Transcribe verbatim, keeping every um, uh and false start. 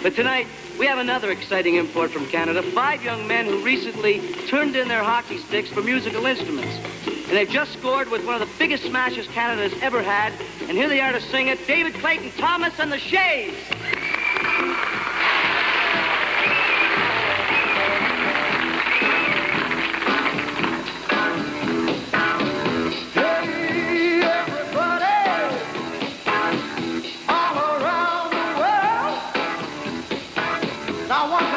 But tonight, we have another exciting import from Canada. Five young men who recently turned in their hockey sticks for musical instruments. And they've just scored with one of the biggest smashes Canada has ever had. And here they are to sing it, David Clayton Thomas and the Shays. I want